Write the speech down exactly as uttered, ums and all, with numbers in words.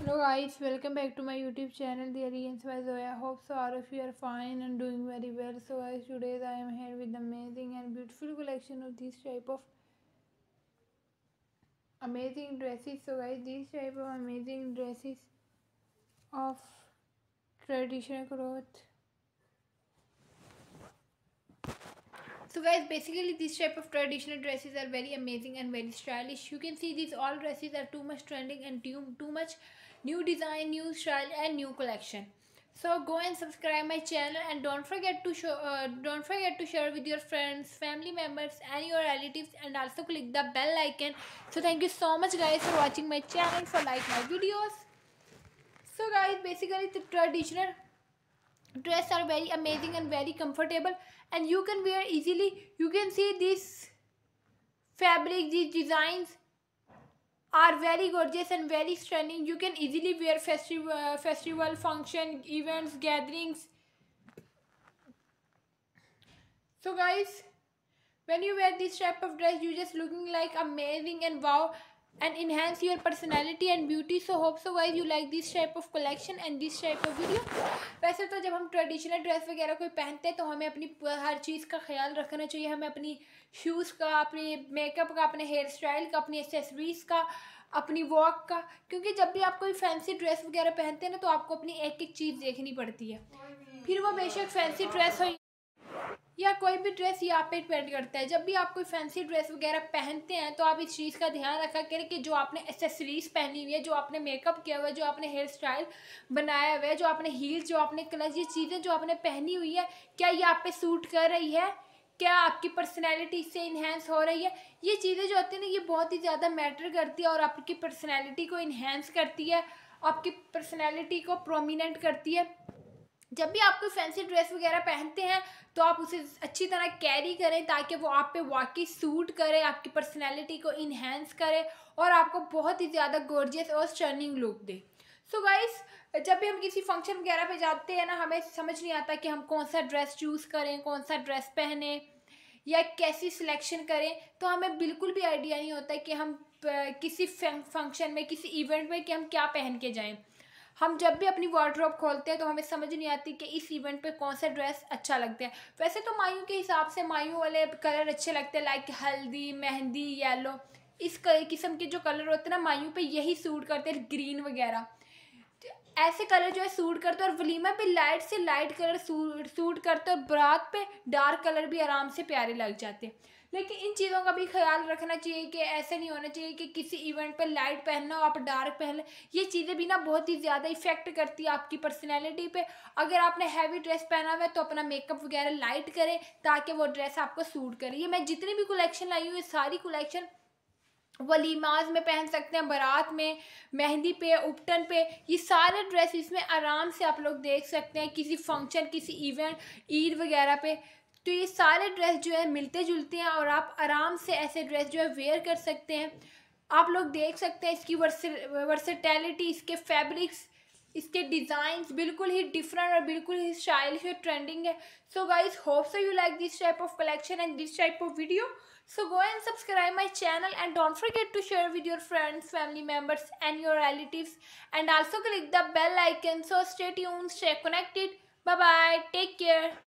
Hello guys, welcome back to my YouTube channel The Aliens by Zoya. I hope so all of you are fine and doing very well. So guys, today I am here with amazing and beautiful collection of this type of amazing dresses. So guys, these type of amazing dresses of traditional cloth. So guys, basically these type of traditional dresses are very amazing and very stylish. You can see these all dresses are too much trending and too, too much new design, new style and new collection. So go and subscribe my channel and don't forget to show uh, don't forget to share with your friends, family members and your relatives, and also click the bell icon. So thank you so much guys for watching my channel, for like my videos. So guys, basically the traditional dress are very amazing and very comfortable and you can wear easily. You can see these fabric, these designs are very gorgeous and very stunning. You can easily wear festival uh, festival function, events, gatherings. So guys, when you wear this type of dress, you just looking like amazing and wow, and enhance your personality and beauty. So hope so guys you like this type of collection and this type of video. वैसे तो जब हम traditional dress वगैरह कोई पहनते हैं तो हमें अपनी हर चीज़ का ख्याल रखना चाहिए. हमें अपनी शूज़ का, अपनी मेकअप का, अपने हेयर स्टाइल का, अपनी एक्सेसरीज़ का, अपनी वॉक का, क्योंकि जब भी आप कोई फैंसी ड्रेस वगैरह पहनते हैं ना तो आपको अपनी एक एक चीज़ देखनी पड़ती है. फिर वो बेशक फैंसी ड्रेस हो या कोई भी ड्रेस ये आप पे डिपेंड करता है. जब भी आप कोई फैंसी ड्रेस वगैरह पहनते हैं तो आप इस चीज़ का ध्यान रखा करें कि जो आपने एक्सेसरीज पहनी हुई है, जो आपने मेकअप किया हुआ है, जो आपने हेयर स्टाइल बनाया हुआ है, जो आपने हील्स, जो आपने कलर, ये चीज़ें जो आपने पहनी हुई है, क्या ये आप पे सूट कर रही है, क्या आपकी पर्सनैलिटी इससे इन्हेंस हो रही है. ये चीज़ें जो होती हैं ना ये बहुत ही ज़्यादा मैटर करती है और आपकी पर्सनैलिटी को इन्हेंस करती है, आपकी पर्सनैलिटी को प्रोमिनेंट करती है. जब भी आप कोई फैंसी ड्रेस वगैरह पहनते हैं तो आप उसे अच्छी तरह कैरी करें ताकि वो आप पे वाकई सूट करे, आपकी पर्सनैलिटी को इन्हेंस करे और आपको बहुत ही ज़्यादा गॉर्जियस और स्टर्निंग लुक दे. सो so गाइस, जब भी हम किसी फंक्शन वगैरह पे जाते हैं ना, हमें समझ नहीं आता कि हम कौन सा ड्रेस चूज़ करें, कौन सा ड्रेस पहने या कैसी सिलेक्शन करें. तो हमें बिल्कुल भी आइडिया नहीं होता कि हम किसी फंक्शन में, किसी इवेंट में कि हम क्या पहन के जाएं. हम जब भी अपनी वार्डरोब खोलते हैं तो हमें समझ नहीं आती कि इस इवेंट पे कौन सा ड्रेस अच्छा लगता है. वैसे तो मायूं के हिसाब से मायूं वाले कलर अच्छे लगते हैं, लाइक हल्दी, मेहंदी, येलो, इस किस्म के जो कलर होते हैं ना मायूं पे यही सूट करते हैं. ग्रीन वगैरह ऐसे कलर जो है सूट करते हैं और वलीमा पे लाइट से लाइट कलर सूट सूट करते हैं और बारात पे डार्क कलर भी आराम से प्यारे लग जाते हैं. लेकिन इन चीज़ों का भी ख्याल रखना चाहिए कि ऐसे नहीं होना चाहिए कि किसी इवेंट पे लाइट पहनना हो आप डार्क पहन लें. ये चीज़ें भी ना बहुत ही ज़्यादा इफेक्ट करती है आपकी पर्सनैलिटी पे. अगर आपने हैवी ड्रेस पहना हुआ है तो अपना मेकअप वगैरह लाइट करें ताकि वो ड्रेस आपको सूट करे. ये मैं जितनी भी कलेक्शन लाई हूँ ये सारी कलेक्शन वलीमाज में पहन सकते हैं, बारात में, मेहंदी पे, उपटन पे, ये सारे ड्रेस इसमें आराम से आप लोग देख सकते हैं. किसी फंक्शन, किसी इवेंट, ईद वगैरह पे तो ये सारे ड्रेस जो है मिलते जुलते हैं और आप आराम से ऐसे ड्रेस जो है वेयर कर सकते हैं. आप लोग देख सकते हैं इसकी वर्सेटैलिटी, इसके फैब्रिक्स, इसके डिज़ाइंस बिल्कुल ही डिफरेंट और बिल्कुल ही स्टाइलिश और ट्रेंडिंग है. So guys, hope so you like this type of collection and this type of video. So go and subscribe my channel and don't forget to share with your friends, family members and your relatives, and also click the bell icon. So stay tuned, stay connected. Bye bye, take care.